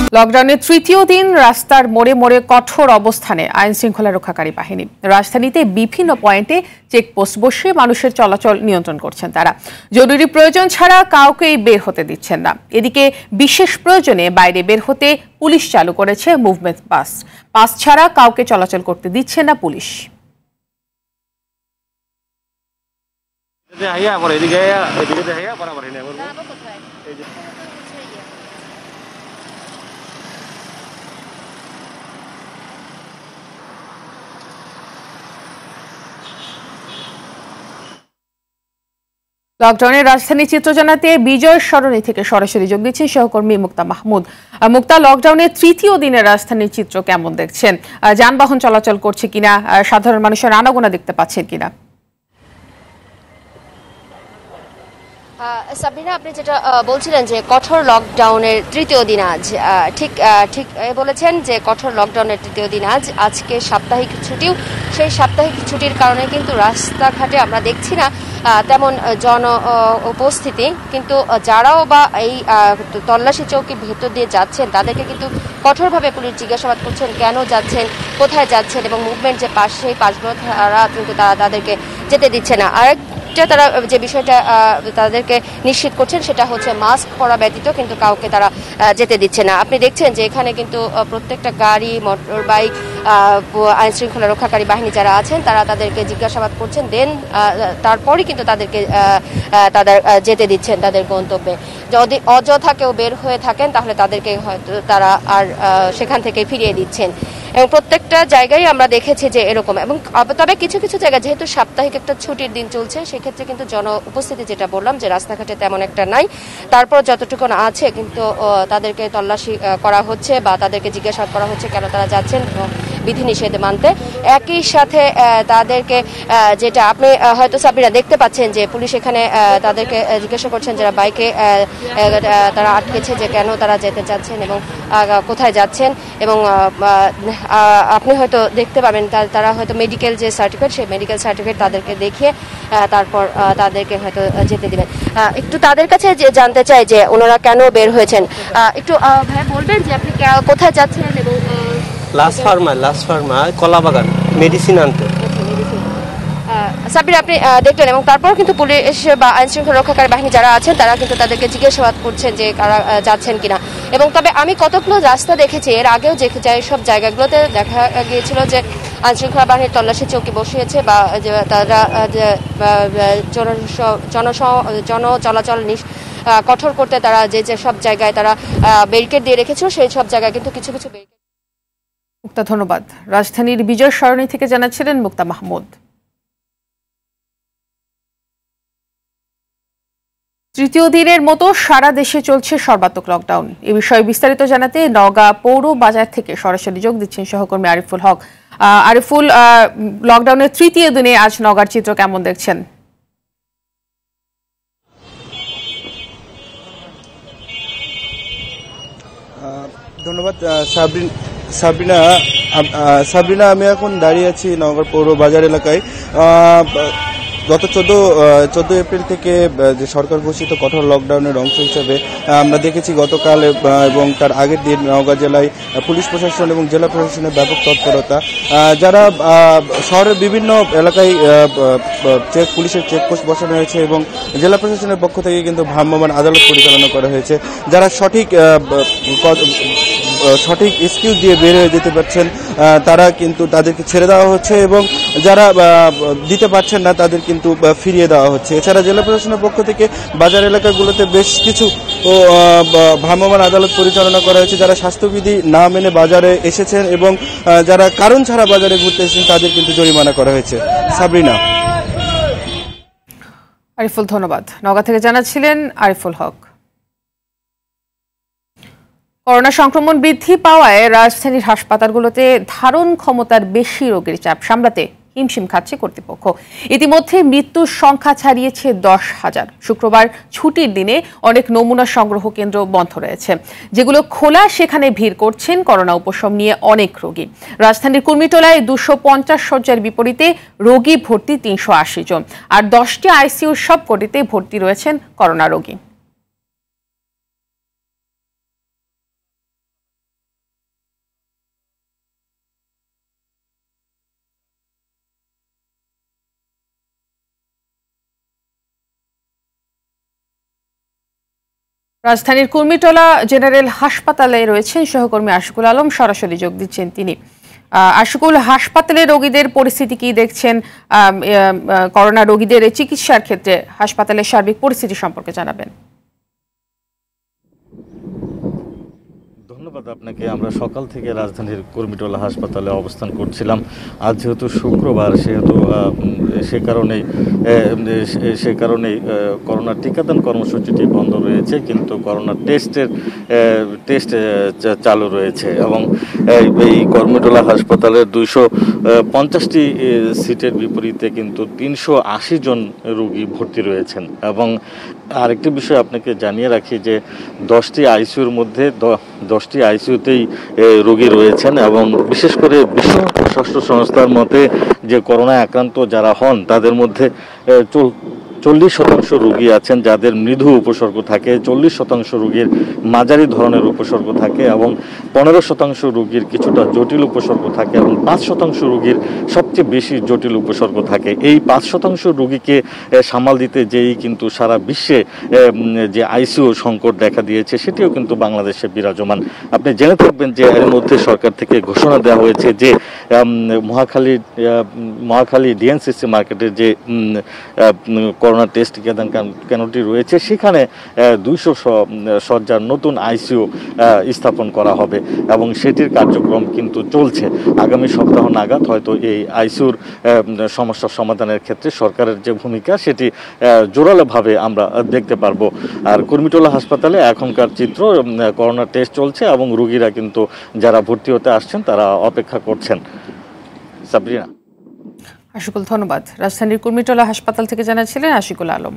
লকডাউনের তৃতীয় দিন রাস্তার মোড়ে মোড়ে কঠোর অবস্থানে আইন শৃঙ্খলা রক্ষাকারী বাহিনী। রাজধানীতে বিভিন্ন পয়েন্টে চেকপোস্ট বসিয়ে মানুষের চলাচল নিয়ন্ত্রণ করছেন তারা। জরুরি প্রয়োজন ছাড়া কাউকেই বের হতে দিচ্ছেন না। এদিকে বিশেষ প্রয়োজনে বাইরে বের হতে পুলিশ চালু করেছে মুভমেন্ট পাস ছাড়া কাউকে চলাচল করতে দিচ্ছে না পুলিশ। লকডাউনের রাজধানীর চিত্র জানাতে বিজয় সরণি থেকে সরাসরি যোগ দিচ্ছেন সহকর্মী মুক্তা মাহমুদ। মুক্তা, লকডাউনের তৃতীয় দিনের রাজধানীর চিত্র কেমন দেখছেন? যানবাহন চলাচল করছে কিনা, সাধারণ মানুষের আনাগোনা দেখতে পাচ্ছেন কিনা? সাবিনা, আপনি যেটা বলছিলেন যে কঠোর লকডাউনের তৃতীয় দিন আজ, ঠিক বলেছেন যে কঠোর লকডাউনের তৃতীয় দিন আজকে সাপ্তাহিক ছুটিও। সেই সাপ্তাহিক ছুটির কারণে কিন্তু রাস্তাঘাটে আমরা দেখছি না তেমন জন উপস্থিতি, কিন্তু যারাও বা এই তল্লাশি চৌকির ভেতর দিয়ে যাচ্ছেন তাদেরকে কিন্তু কঠোরভাবে পুলিশ জিজ্ঞাসাবাদ করছেন, কেন যাচ্ছেন, কোথায় যাচ্ছেন, এবং মুভমেন্ট যে পাশ সেই পাশগুলো তারা তাদেরকে যেতে দিচ্ছে না। আর তারা যে বিষয়টা তাদেরকে নিশ্চিত করছেন সেটা হচ্ছে মাস্ক পরা ব্যতীত কিন্তু কাউকে তারা যেতে দিচ্ছে না। আপনি দেখছেন যে এখানে কিন্তু প্রত্যেকটা গাড়ি, মোটর বাইক, আইন শৃঙ্খলা রক্ষাকারী বাহিনী যারা আছেন তারা তাদেরকে জিজ্ঞাসাবাদ করছেন, দেন তারপরই কিন্তু তাদেরকে যেতে দিচ্ছেন তাদের গন্তব্যে। যদি অযথা কেউ বের হয়ে থাকেন তাহলে তাদেরকে হয়তো তারা আর সেখান থেকে ফিরিয়ে দিচ্ছেন। এবং প্রত্যেকটা জায়গায় আমরা দেখেছি যে এরকম। এবং তবে কিছু কিছু জায়গা যেহেতু সাপ্তাহিক একটা ছুটির দিন চলছে, সেক্ষেত্রে কিন্তু জন উপস্থিতি, যেটা বললাম যে রাস্তাঘাটে তেমন একটা নাই, তারপর যতটুকু আছে কিন্তু তাদেরকে তল্লাশি করা হচ্ছে বা তাদেরকে জিজ্ঞাসাবাদ করা হচ্ছে কেন তারা যাচ্ছেন বিধিনিষেধ মানতে। একই সাথে তাদেরকে যেটা আপনি হয়তো সাবিরা দেখতে পাচ্ছেন যে পুলিশ এখানে তাদেরকে জিজ্ঞাসা করছেন যারা বাইকে তারা আটকেছে যে কেন তারা যেতে চাচ্ছেন এবং কোথায় যাচ্ছেন। এবং আপনি হয়তো দেখতে পাবেন তারা হয়তো মেডিকেল যে সার্টিফিকেট, সেই মেডিকেল সার্টিফিকেট তাদেরকে দেখিয়ে তারপর তাদেরকে হয়তো যেতে দিবেন। একটু তাদের কাছে যে জানতে চাই যে ওনারা কেন বের হয়েছেন, একটু ভাই বলবেন যে আপনি কোথায় যাচ্ছেন? এবং লাস্ট ফার্মা কলাবাগান মেডিসিন আনতে। সাবির, আপনি দেখলেন এবং তারপর কিন্তু পুলিশ বা আইন শৃঙ্খলা রক্ষাকারী বাহিনী যারা আছেন তারা কিন্তু তাদেরকে জিজ্ঞাসাবাদ করছেন যে কারা যাচ্ছেন কিনা। এবং তবে আমি কতগুলো রাস্তা দেখেছি এর আগেও, যে সব জায়গাগুলোতে দেখা গিয়েছিল যে আইন শৃঙ্খলা বাহিনীর তল্লাশি চৌকি বসিয়েছে বা তারা জন চলাচল কঠোর করতে তারা যে সব জায়গায় তারা ব্যারিকেড দিয়ে রেখেছিল, সেই সব জায়গায় কিন্তু কিছু কিছু ব্যারিকেড। মুক্তা, ধন্যবাদ। রাজধানীর বিজয় সরণি থেকে জানাচ্ছিলেন মুক্তা মাহমুদ। তৃতীয় দিনের মতো সারা দেশে চলছে সর্বাত্মক লকডাউন। এ বিষয়ে বিস্তারিত জানাতে নওগাঁ পৌর বাজার থেকে সরাসরি যোগ দিচ্ছেন সহকর্মী আরিফুল হক। আরিফুল, লকডাউনের তৃতীয় দিনে আজ নওগাঁর চিত্র কেমন দেখছেন? ধন্যবাদ সাবরিনা। আমি এখন দাঁড়িয়ে আছি নওগাঁর পৌর বাজার এলাকায়। গত 14 এপ্রিল থেকে যে সরকার ঘোষিত কঠোর লকডাউনের অংশ হিসেবে আমরা দেখেছি গতকাল এবং তার আগের দিন নওগাঁ জেলায় পুলিশ প্রশাসন এবং জেলা প্রশাসনের ব্যাপক তৎপরতা। যারা শহরের বিভিন্ন এলাকায় পুলিশের চেকপোস্ট বসানো হয়েছে এবং জেলা প্রশাসনের পক্ষ থেকে কিন্তু ভ্রাম্যমাণ আদালত পরিচালনা করা হয়েছে। যারা সঠিক এক্সকিউজ দিয়ে বের হয়ে যেতে পারছেন তারা কিন্তু তাদেরকে ছেড়ে দেওয়া হচ্ছে এবং যারা দিতে পারছেন না তাদের কিন্তু ফিরিয়ে দেওয়া হচ্ছে। এছাড়া জেলা প্রশাসনের পক্ষ থেকে বাজার এলাকাগুলোতে বেশ কিছু ভ্রাম্যমাণ আদালত পরিচালনা করা হয়েছে। যারা স্বাস্থ্যবিধি না মেনে বাজারে এসেছেন এবং যারা কারণ ছাড়া বাজারে ঘুরতে এসেছেন তাদের কিন্তু জরিমানা করা হয়েছে। সাবরিনা। আরিফুল, ধন্যবাদ। নওগাঁ থেকে জানাচ্ছিলেন আরিফুল হক। করোনা সংক্রমণ বৃদ্ধি পাওয়ায় রাজধানীর হাসপাতালগুলোতে ধারণ ক্ষমতার বেশি রোগীর চাপ সামলাতে হিমশিম খাচ্ছে কর্তৃপক্ষ। ইতিমধ্যে মৃত্যুর সংখ্যা ছাড়িয়েছে 10,000। শুক্রবার ছুটির দিনে অনেক নমুনা সংগ্রহ কেন্দ্র বন্ধ রয়েছে। যেগুলো খোলা সেখানে ভিড় করছেন করোনা উপশম নিয়ে অনেক রোগী। রাজধানীর কুর্মিটোলায় 250 শয্যার বিপরীতে রোগী ভর্তি 380 জন, আর 10টি আইসিইউর সবকটিতে ভর্তি রয়েছেন করোনা রোগী। রাজধানীর কুর্মিটোলা জেনারেল হাসপাতালে রয়েছেন সহকর্মী আশিকুল আলম, সরাসরি যোগ দিচ্ছেন তিনি। আশিকুল, হাসপাতালে রোগীদের পরিস্থিতি কি দেখছেন? করোনা রোগীদের চিকিৎসার ক্ষেত্রে হাসপাতালের সার্বিক পরিস্থিতি সম্পর্কে জানাবেন। ধন্যবাদ আপনাকে। আমরা সকাল থেকে রাজধানীর কুর্মিটোলা হাসপাতালে অবস্থান করছিলাম। আজ যেহেতু শুক্রবার, সেহেতু সে কারণেই করোনা টিকাদান কর্মসূচিটি বন্ধ রয়েছে, কিন্তু করোনা টেস্ট চালু রয়েছে এবং এই কুর্মিটোলা হাসপাতালের 250টি সিটের বিপরীতে কিন্তু 380 জন রোগী ভর্তি রয়েছেন। এবং আরেকটি বিষয় আপনাকে জানিয়ে রাখি যে 10টি আইসিইউর মধ্যে 10টি আইসিইউতেই রোগী রয়েছেন এবং বিশেষ করে বিশ্ব স্বাস্থ্য সংস্থার মতে যে করোনায় আক্রান্ত যারা হন তাদের মধ্যে 40% রোগী আছেন যাদের মৃদু উপসর্গ থাকে, 40% রোগীর মাঝারি ধরনের উপসর্গ থাকে এবং 15% রোগীর কিছুটা জটিল উপসর্গ থাকে এবং 5% রোগীর সবচেয়ে বেশি জটিল উপসর্গ থাকে। এই 5% রোগীকে সামাল দিতে যেই কিন্তু সারা বিশ্বে যে আইসিইউ সংকট দেখা দিয়েছে, সেটিও কিন্তু বাংলাদেশে বিরাজমান। আপনি জেনে থাকবেন যে এর মধ্যে সরকার থেকে ঘোষণা দেওয়া হয়েছে যে মহাখালী ডিএনসিসি মার্কেটের যে করোনা টেস্ট কেন্দ্রটি রয়েছে, সেখানে 200 শয্যার নতুন আইসিইউ স্থাপন করা হবে এবং সেটির কার্যক্রম কিন্তু চলছে। আগামী সপ্তাহ নাগাদ হয়তো এই আইসিইউর সমস্যা সমাধানের ক্ষেত্রে সরকারের যে ভূমিকা, সেটি জোরালোভাবে আমরা দেখতে পারবো। আর কুর্মিটোলা হাসপাতালে এখনকার চিত্র, করোনা টেস্ট চলছে এবং রোগীরা কিন্তু যারা ভর্তি হতে আসছেন তারা অপেক্ষা করছেন। সাবরিনা। আশিকুল, ধন্যবাদ। রাজধানীর কুর্মিটোলা হাসপাতাল থেকে জানাচ্ছিলেন আশিকুল আলম।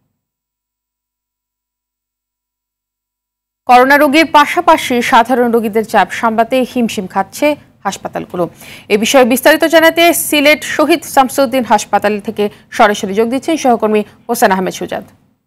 করোনা রোগীর পাশাপাশি সাধারণ রোগীদের চাপ সামলাতে হিমশিম খাচ্ছে হাসপাতালগুলো। এ বিষয়ে বিস্তারিত জানাতে সিলেট শহীদ শামসুদ্দিন হাসপাতাল থেকে সরাসরি যোগ দিচ্ছেন সহকর্মী হোসেন আহমেদ সুজাদ।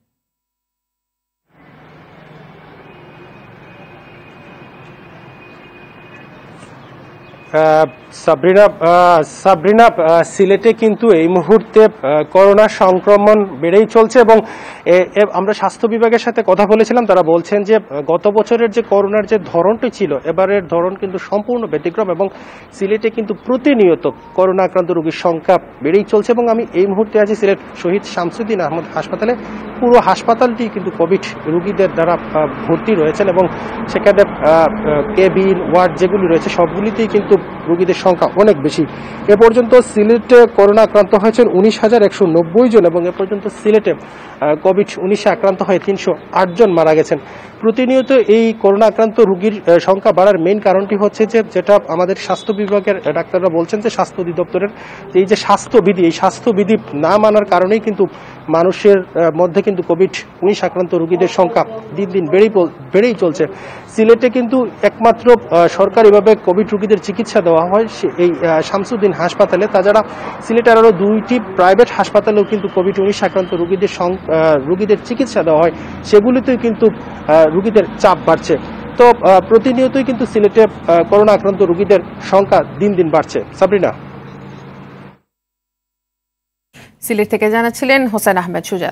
সাবরিনা, সিলেটে কিন্তু এই মুহূর্তে করোনা সংক্রমণ বেড়েই চলছে এবং আমরা স্বাস্থ্য বিভাগের সাথে কথা বলেছিলাম। তারা বলছেন যে গত বছরের যে করোনার যে ধরনটি ছিল, এবারের ধরন কিন্তু সম্পূর্ণ ব্যতিক্রম এবং সিলেটে কিন্তু প্রতিনিয়ত করোনা আক্রান্ত রোগীর সংখ্যা বেড়েই চলছে। এবং আমি এই মুহূর্তে আছি সিলেট শহীদ শামসুদ্দিন আহমদ হাসপাতালে। পুরো হাসপাতালটি কিন্তু কোভিড রোগীদের দ্বারা ভর্তি রয়েছেন এবং সেখানে কেবিন, ওয়ার্ড যেগুলি রয়েছে সবগুলিতেই কিন্তু রোগীদের সংখ্যা অনেক বেশি। এ পর্যন্ত সিলেটে করোনা আক্রান্ত হয়েছেন 19,190 জন এবং এ পর্যন্ত সিলেটে কোভিড-19 আক্রান্ত হয়ে 308 জন মারা গেছেন। প্রতিনিয়ত এই করোনা আক্রান্ত রোগীর সংখ্যা বাড়ার মেইন কারণটি হচ্ছে যে, যেটা আমাদের স্বাস্থ্য বিভাগের ডাক্তাররা বলছেন যে স্বাস্থ্য অধিদপ্তরের এই যে স্বাস্থ্যবিধি, এই স্বাস্থ্যবিধি না মানার কারণেই কিন্তু মানুষের মধ্যে কিন্তু কোভিড-19 আক্রান্ত রোগীদের সংখ্যা দিন দিন বেড়েই চলছে। সিলেটে কিন্তু একমাত্র সরকারিভাবে কোভিড রোগীদের চিকিৎসা দেওয়া হয় এই শামসুদ্দিন হাসপাতালে। তাছাড়া সিলেটের আরও 2টি প্রাইভেট হাসপাতালেও কিন্তু কোভিড-19 আক্রান্ত রোগীদের চিকিৎসা দেওয়া হয়, সেগুলিতেও কিন্তু রোগীদের চাপ বাড়ছে। তো প্রতিনিয়তই কিন্তু সিলেটে করোনা আক্রান্ত রোগীদের সংখ্যা দিন দিন বাড়ছে। সাবরিনা। সিলেট থেকে জানাচ্ছিলেন হোসেন আহমেদ সুজাদ।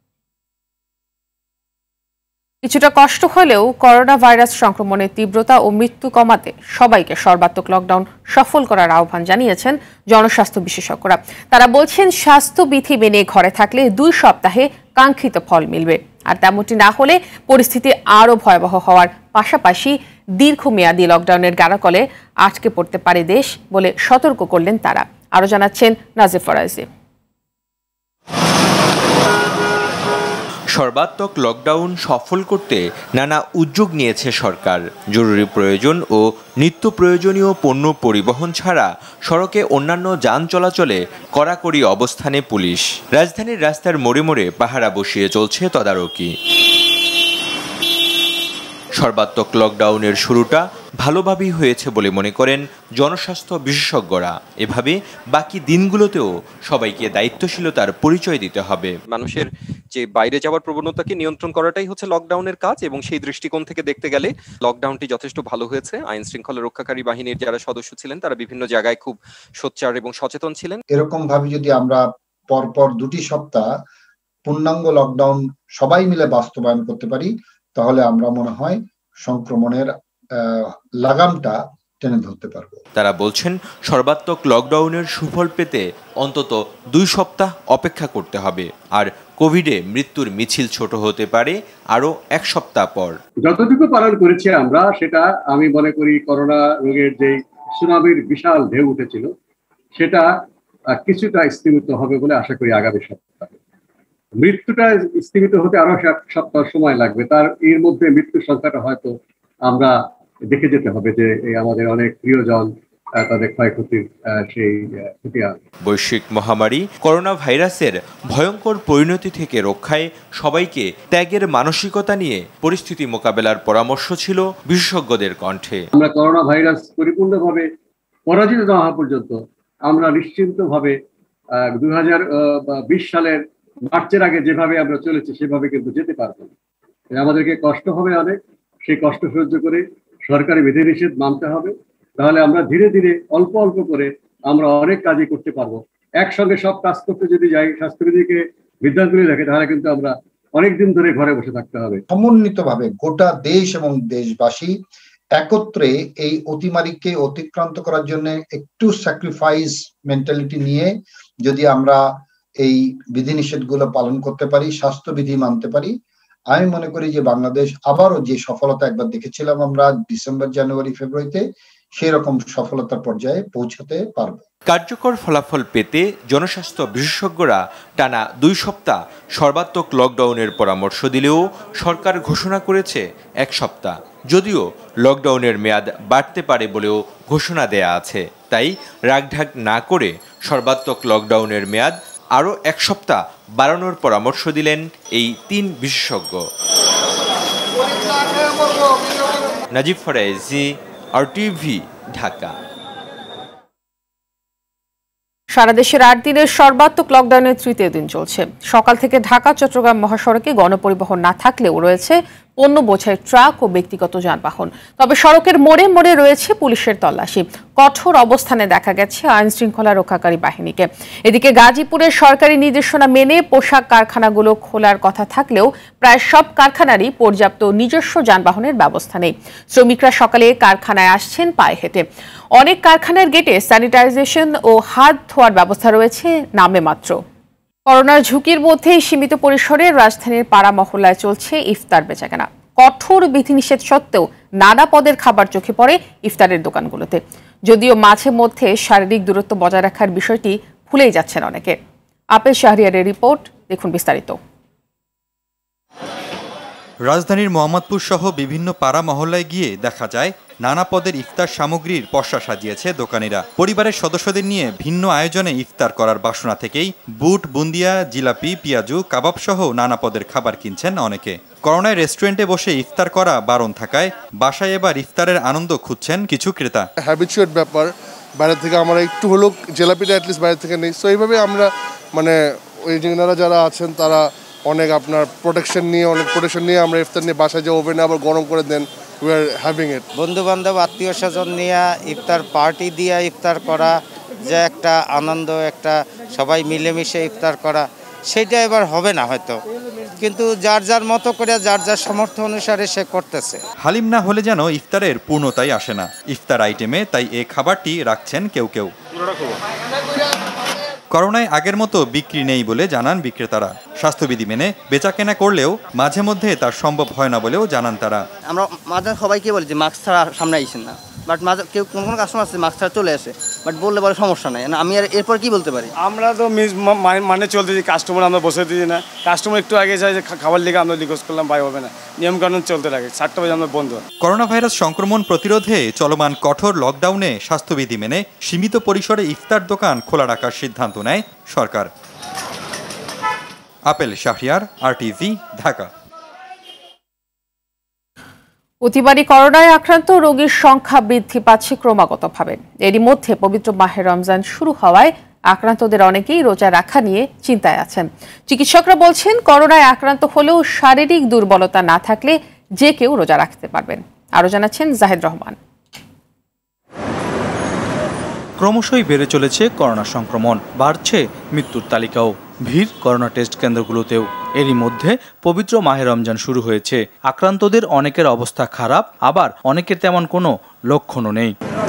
কিছুটা কষ্ট হলেও করোনা ভাইরাস সংক্রমণের তীব্রতা ও মৃত্যু কমাতে সবাইকে সর্বাত্মক লকডাউন সফল করার আহ্বান জানিয়েছেন জনস্বাস্থ্য বিশেষজ্ঞরা। তারা বলছেন, স্বাস্থ্যবিধি মেনে ঘরে থাকলে 2 সপ্তাহে কাঙ্ক্ষিত ফল মিলবে, আর তেমনটি না হলে পরিস্থিতি আরও ভয়াবহ হওয়ার পাশাপাশি দীর্ঘমেয়াদী লকডাউনের গারাকলে আটকে পড়তে পারে দেশ বলে সতর্ক করলেন তারা। আরও জানাচ্ছেন নাজিফ ফরাজি। সর্বাত্মক লকডাউন সফল করতে নানা উদ্যোগ নিয়েছে সরকার। জরুরি প্রয়োজন ও নিত্য প্রয়োজনীয় পণ্য পরিবহন ছাড়া সড়কে অন্যান্য যান চলাচলে কড়াকড়ি অবস্থানে পুলিশ। রাজধানীর রাস্তার মোড়ে মোড়ে পাহারা বসিয়ে চলছে তদারকি। সর্বাত্মক লকডাউনের শুরুটা ভালোভাবেই হয়েছে বলে মনে করেন জনস্বাস্থ্য বিশেষজ্ঞরা। এভাবে বাকি দিনগুলোতেও সবাইকে দায়িত্বশীলতার পরিচয় দিতে হবে। মানুষের যে বাইরে যাওয়ার প্রবণতাকে নিয়ন্ত্রণ করাটাই হচ্ছে লকডাউনের কাজ এবং সেই দৃষ্টিকোণ থেকে দেখতে গেলে লকডাউনটি যথেষ্ট ভালো হয়েছে। আইন শৃঙ্খলা রক্ষাকারী বাহিনীর যারা সদস্য ছিলেন তারা বিভিন্ন জায়গায় খুব সোচ্চার এবং সচেতন ছিলেন। এরকম ভাবে যদি আমরা পরপর 2টি সপ্তাহ পূর্ণাঙ্গ লকডাউন সবাই মিলে বাস্তবায়ন করতে পারি, তাহলে আমরা মনে হয় সংক্রমণের লাগামটা টেনে ধরতে পারবো। তারা বলছেন সর্বাত্মক লকডাউনের সুফল পেতে অন্তত 2 সপ্তাহ অপেক্ষা করতে হবে, আর কোভিডে মৃত্যুর মিছিল ছোট হতে পারে আরো 1 সপ্তাহ পর। যতটুকু পালন করেছি আমরা, সেটা আমি মনে করি করোনা রোগের যে সুনামির বিশাল ঢেউ উঠেছিল সেটা কিছুটা স্থিমিত হবে বলে আশা করি আগামী সপ্তাহে। মৃত্যুটা স্থিমিত হতে আরো 1 সপ্তাহ সময় লাগবে, তার এর মধ্যে মৃত্যুর সংখ্যাটা হয়তো আমরা দেখে যেতে হবে যে আমাদের অনেক প্রিয়জন তাদের ক্ষয়ক্ষতির সেই খতিয়ান। বৈশ্বিক মহামারী করোনা ভাইরাসের ভয়ঙ্কর পরিণতি থেকে রক্ষায় সবাইকে ত্যাগের মানসিকতা নিয়ে পরিস্থিতি মোকাবেলার পরামর্শ ছিল বিশেষজ্ঞদের কণ্ঠে। আমরা করোনা ভাইরাস পরিপূর্ণভাবে পরাজিত না হওয়া পর্যন্ত আমরা নিশ্চিন্তভাবে 2020 সালের মার্চের আগে যেভাবে আমরা চলেছি সেভাবে কিন্তু যেতে পারবো না। আমাদেরকে কষ্ট হবে অনেক, সেই কষ্ট সহ্য করে সরকারি বিধিনিষেধ মানতে হবে, তাহলে আমরা ধীরে ধীরে অল্প অল্প করে আমরা অনেক কাজই করতে পারবো। একসঙ্গে সব কাজ করতে যদি যাই, স্বাস্থ্যবিধিকে বিদ্যালয়ে রাখে, তাহলে কিন্তু আমরা অনেকদিন ধরে ঘরে বসে থাকতে হবে। সমন্বিতভাবে গোটা দেশ এবং দেশবাসী একত্রে এই অতিমারীকে অতিক্রান্ত করার জন্য একটু স্যাক্রিফাইস মেন্টালিটি নিয়ে যদি আমরা এই বিধিনিষেধগুলো পালন করতে পারি, স্বাস্থ্যবিধি মানতে পারি, আমি মনে করি যে বাংলাদেশ আবারও যে সফলতা একবার দেখেছিলাম আমরা ডিসেম্বর, জানুয়ারি, ফেব্রুয়ারিতে, সেই রকম সফলতার পর্যায়ে পৌঁছাতে পারব। কার্যকর ফলাফল পেতে জনস্বাস্থ্য বিশেষজ্ঞরা টানা 2 সপ্তাহ সর্বাত্মক লকডাউনের পরামর্শ দিলেও সরকার ঘোষণা করেছে 1 সপ্তাহ, যদিও লকডাউনের মেয়াদ বাড়তে পারে বলেও ঘোষণা দেয়া আছে। তাই রাগঢাক না করে সর্বাত্মক লকডাউনের মেয়াদ আরও 1 সপ্তাহ বাড়ানোর পরামর্শ দিলেন এই 3 বিশেষজ্ঞ। নাজিব ফরাইজি, আরটিভি, ঢাকা। সারা দেশের 8 দিনের সর্বাত্মক লকডাউনের 3য় দিন চলছে। সকাল থেকে ঢাকা চট্টগ্রাম মহাসড়কে গণপরিবহন না থাকলেও রয়েছে পণ্য বোঝাই ট্রাক ও ব্যক্তিগত যানবাহন। তবে সড়কের মোড়ে মোড়ে রয়েছে পুলিশের তল্লাশি। কঠোর অবস্থানে দেখা গেছে আইন শৃঙ্খলা রক্ষাকারী বাহিনীকে। এদিকে গাজীপুরের সরকারি নির্দেশনা মেনে পোশাক কারখানাগুলো খোলার কথা থাকলেও প্রায় সব কারখানারই পর্যাপ্ত নিজস্ব যানবাহনের ব্যবস্থা নেই। শ্রমিকরা সকালে কারখানায় আসছেন পায়ে হেঁটে। অনেক কারখানার গেটে স্যানিটাইজেশন ও হাত ধোয়ার ব্যবস্থা রয়েছে নামে মাত্র। করোনার ঝুঁকির মধ্যেই সীমিত পরিসরে রাজধানীর পাড়া মহল্লায় চলছে ইফতার বেচাকেনা। কঠোর বিধিনিষেধ সত্ত্বেও নানা পদের খাবার চোখে পড়ে ইফতারের দোকানগুলোতে। যদিও মাঝে মধ্যে শারীরিক দূরত্ব বজায় রাখার বিষয়টি ভুলেই যাচ্ছেন অনেকে। আপেল শাহরিয়ারের রিপোর্ট, দেখুন বিস্তারিত। রাজধানীর মোহাম্মদপুর সহ বিভিন্ন পাড়া মহল্লায় গিয়ে দেখা যায় নানা পদের ইফতার সামগ্রীর পসরা সাজিয়েছে দোকানিরা। পরিবারের সদস্যদের নিয়ে ভিন্ন আয়োজনে ইফতার করার বাসনা থেকেই বুট, বুন্দিয়া, জিলাপি, পেঁয়াজু, কাবাব সহ নানা পদের খাবার কিনছেন অনেকে। করোনায় রেস্টুরেন্টে বসে ইফতার করা বারণ থাকায় বাসায় এবার ইফতারের আনন্দ খুঁজছেন কিছু ক্রেতা। হ্যাবিচুয়েট ব্যাপার, বাইরে থেকে আমরা একটু হলেও জিলাপিটা অ্যাটলিস্ট বাইরে থেকে নেই। সো এইভাবে আমরা মানে ওই যারা আছেন তারা অনেক আপনার প্রোটেকশন নিয়ে আমরা ইফতার নিয়ে বাসায় যে ওভেনে আবার গরম করে দেন। উই আর হ্যাভিং ইট। বন্ধু বান্ধব, আত্মীয় স্বজন নিয়ে ইফতার পার্টি দিয়ে ইফতার করা, যে একটা আনন্দ, একটা সবাই মিলেমিশে ইফতার করা, সেটা এবার হবে না হয়তো, কিন্তু যার যার মতো করে যার যার সামর্থ্য অনুসারে সে করতেছে। হালিম না হলে যেন ইফতারের পূর্ণতাই আসে না ইফতার আইটেমে, তাই এই খাবারটি রাখছেন কেউ কেউ। করোনায় আগের মতো বিক্রি নেই বলে জানান বিক্রেতারা। স্বাস্থ্যবিধি মেনে বেচাকেনা করলেও মাঝে মধ্যে তার সম্ভব হয় না বলেও জানান তারা। আমরা মাঝে সবাইকে বলি যে মাস্ক ছাড়া সামনে আইসেন না, বাট মাঝে কেউ কোন কাস্টমার আছে মাস্ক ছাড়া চলে আসে, বাট বললে বলে সমস্যা নাই। আমি আর এরপর কি বলতে পারি? আমরা তো মানে চলতেছি, কাস্টমার আমরা বসে দিই না। কাস্টমার একটু আগে যায় যে খাবার লিগে আমরা রিকোয়েস্ট করলাম ভাই হবে না, নিয়মকানুন চলতে থাকে। 7টা বাজে আমরা বন্ধ। করোনা ভাইরাস সংক্রমণ প্রতিরোধে চলমান কঠোর লকডাউনে স্বাস্থ্যবিধি মেনে সীমিত পরিসরে ইফতার দোকান খোলা রাখার সিদ্ধান্ত নেয় সরকার। আপেল শাহরিয়ার, আরটিভি, ঢাকা। অতিবারী করোনায় আক্রান্ত রোগীর সংখ্যা বৃদ্ধি পাচ্ছে ক্রমাগতভাবে। এরই মধ্যে পবিত্র মাহে রমজান শুরু হওয়ায় আক্রান্তদের অনেকেই রোজা রাখা নিয়ে চিন্তায় আছেন। চিকিৎসকরা বলছেন করোনায় আক্রান্ত হলেও শারীরিক দুর্বলতা না থাকলে যে কেউ রোজা রাখতে পারবেন। আরো জানাচ্ছেন জাহিদ রহমান। ক্রমশই বেড়ে চলেছে করোনা সংক্রমণ, বাড়ছে মৃত্যুর তালিকাও। ভিড় করোনা টেস্ট কেন্দ্রগুলোতেও। এরই মধ্যে পবিত্র মাহে রমজান শুরু হয়েছে। আক্রান্তদের অনেকের অবস্থা খারাপ, আবার অনেকের তেমন কোনো লক্ষণও নেই।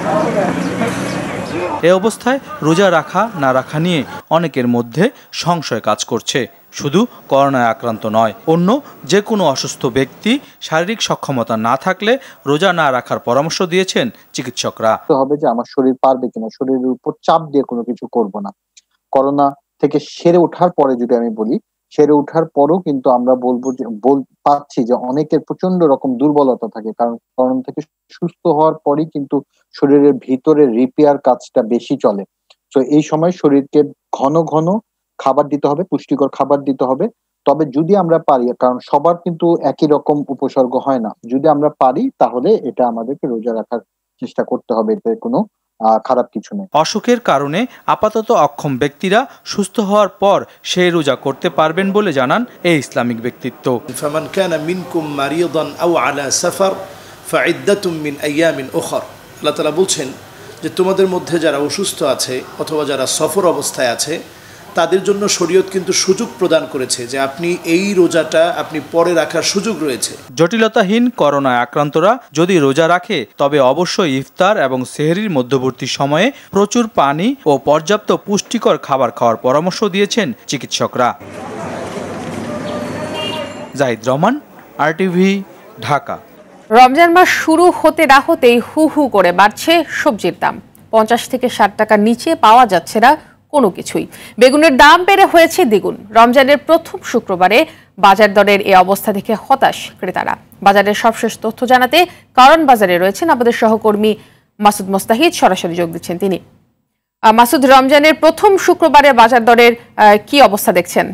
এ অবস্থায় রোজা রাখা না রাখা নিয়ে অনেকের মধ্যে সংশয় কাজ করছে। শুধু করোনায় আক্রান্ত নয়, অন্য যে কোনো অসুস্থ ব্যক্তি শারীরিক সক্ষমতা না থাকলে রোজা না রাখার পরামর্শ দিয়েছেন চিকিৎসকরা। হবে যে আমার শরীর পারবে কিনা, শরীরের উপর চাপ দিয়ে কোনো কিছু করব না। করোনা থেকে সেরে ওঠার পরে যদি আমি বলি, সেরে ওঠার পরও কিন্তু আমরা বলবো যে পাচ্ছি যে অনেকের প্রচন্ড রকম দুর্বলতা থাকে, কারণ করোনা থেকে সুস্থ হওয়ার পরই কিন্তু শরীরের ভিতরে রিপেয়ার কাজটা বেশি চলে। তো এই সময় শরীরকে ঘন ঘন খাবার দিতে হবে, পুষ্টিকর খাবার দিতে হবে। তবে যদি আমরা পারি, কারণ সবার কিন্তু একই রকম উপসর্গ হয় না, যদি আমরা পারি তাহলে এটা আমাদেরকে রোজা রাখার চেষ্টা করতে হবে, এতে কোনো খারাপ কিছু নেই। অসুখের কারণে আপাতত অক্ষম ব্যক্তিরা সুস্থ হওয়ার পর সেই রোজা করতে পারবেন বলে জানান এই ইসলামিক ব্যক্তিত্ব। ফামান কানা মিনকুম মারিদান আও আলা সাফার ফাইদ্দাতুম মিন আইয়ামিন উখর। আল্লাহ তাআলা বলছেন যে তোমাদের মধ্যে যারা অসুস্থ আছে অথবা যারা সফর অবস্থায় আছে তাদের জন্য শরীয়ত কিন্তু সুযোগ প্রদান করেছে যে আপনি এই রোজাটা আপনি পরে রাখার সুযোগ রয়েছে। জটিলতাহীন করোনায় আক্রান্তরা যদি রোজা রাখে তবে অবশ্যই ইফতার এবং সেহরির মধ্যবর্তী সময়ে প্রচুর পানি ও পর্যাপ্ত পুষ্টিকর খাবার খাওয়ার পরামর্শ দিয়েছেন চিকিৎসকরা। জাহিদ রহমান, আরটিভি, ঢাকা। রমজান মাস শুরু হতে না হতেই হু হু করে বাড়ছে সবজির দাম। 50 থেকে 60 টাকার নিচে পাওয়া যাচ্ছে না কোনো কিছুই। বেগুনের দাম বেড়ে হয়েছে দ্বিগুণ। রমজানের প্রথম শুক্রবারে বাজার দরের এই অবস্থা দেখে হতাশ ক্রেতারা। বাজারের সবশেষ তথ্য জানাতে কারণ বাজারে রয়েছেন আমাদের সহকর্মী মাসুদ মোস্তাহিদ, সরাসরি যোগ দিচ্ছেন তিনি। মাসুদ, রমজানের প্রথম শুক্রবারে বাজার দরের কি অবস্থা দেখছেন?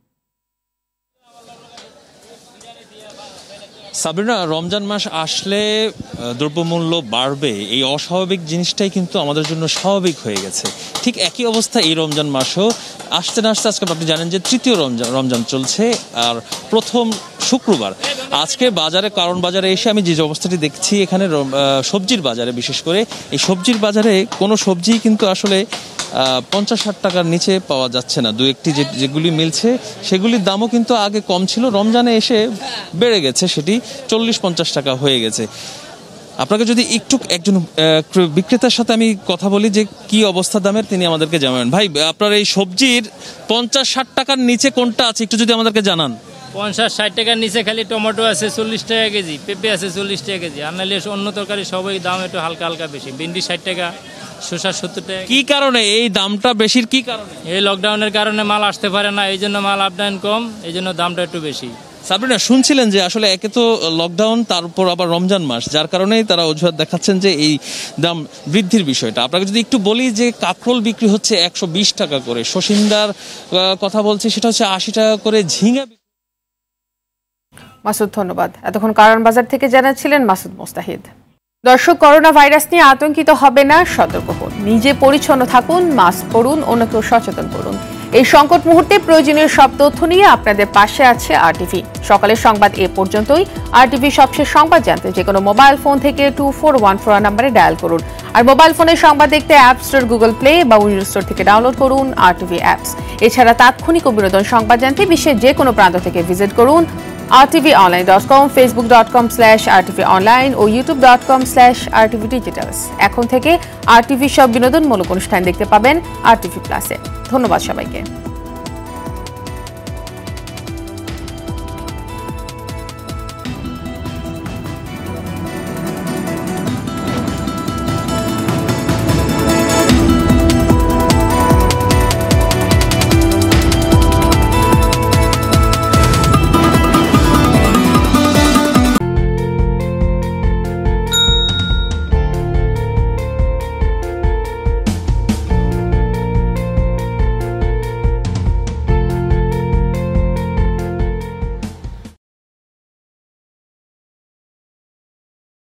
সাবরিনা, রমজান মাস আসলে দ্রব্যমূল্য বাড়বে, এই অস্বাভাবিক জিনিসটাই কিন্তু আমাদের জন্য স্বাভাবিক হয়ে গেছে। ঠিক একই অবস্থা এই রমজান মাসেও আসতে না আসতে আজকে আপনি জানেন যে তৃতীয় রমজান চলছে, আর প্রথম শুক্রবার আজকে বাজারে, কারণ বাজারে এসে আমি যে অবস্থাটি দেখছি এখানে সবজির বাজারে, বিশেষ করে এই সবজির বাজারে কোনো সবজি কিন্তু আসলে 50-60 টাকার নিচে পাওয়া যাচ্ছে না। দু একটি যেগুলি মিলছে সেগুলির দামও কিন্তু আগে কম ছিল, রমজানে এসে বেড়ে গেছে, সেটি 40-50 টাকা হয়ে গেছে। আপনাকে যদি একটু একজন বিক্রেতার সাথে আমি কথা বলি যে কি অবস্থা দামের, তিনি আমাদেরকে জানাবেন। ভাই, আপনার এই সবজির 50-60 টাকার নিচে কোনটা আছে একটু যদি আমাদেরকে জানান। 50-60 টাকার নিচে খালি টমেটো আছে 40 টাকা কেজি, পেঁপে আছে 40 টাকা কেজি, আর নাহলে অন্য তরকারি সবই দাম একটু হালকা হালকা বেশি। ভিন্ডি 60 টাকা, শসা 70 টাকা। কি কারণে এই দামটা বেশির, কি কারণে? এই লকডাউনের কারণে মাল আসতে পারে না, এই জন্য মাল আপ ডাউন কম, এই জন্য দামটা একটু বেশি। সাবরিনা, শুনছিলেন যে আসলে একে তো লকডাউন, তারপর আবার রমজান মাস, যার কারণেই তারা অজুহাত দেখাচ্ছেন যে এই দাম বৃদ্ধির বিষয়টা। আপনাকে যদি একটু বলি যে কাঁকরোল বিক্রি হচ্ছে 120 টাকা করে, শশিন্দার কথা বলছি সেটা হচ্ছে 80 টাকা করে, ঝিঙা। মাসুদ, ধন্যবাদ। এতক্ষণ কারণ বাজার থেকে জানাচ্ছিলেন মাসুদ মোস্তাহিদ। দর্শক, করোনা ভাইরাস নিয়ে আতঙ্কিত হবে না, সতর্ক হন, নিজে পরিচ্ছন্ন থাকুন, মাস্ক পরুন, অন্যকেও সচেতন করুন। এই সংকট মুহূর্তে প্রয়োজনীয় সব তথ্য নিয়ে আপনাদের পাশে আছে আরটিভি। সকালের সংবাদ এ পর্যন্তই। আরটিভি সবশেষ সংবাদ জানতে যে কোনো মোবাইল ফোন থেকে 2414 নম্বরে ডায়াল করুন। আর মোবাইল ফোনের সংবাদ দেখতে অ্যাপ স্টোর, গুগল প্লে বা উইন্ডোজ স্টোর থেকে ডাউনলোড করুন আরটিভি অ্যাপস। এছাড়া তাৎক্ষণিক ও বিনোদন সংবাদ জানতে বিশ্বের যে কোনো প্রান্ত থেকে ভিজিট করুন rtvonline.com, facebook.com/rtv online ও youtube.com/rtvdigitals। এখন থেকে আরটিভি সব বিনোদনমূলক অনুষ্ঠান দেখতে পাবেন আরটিভি প্লাসে। ধন্যবাদ সবাইকে।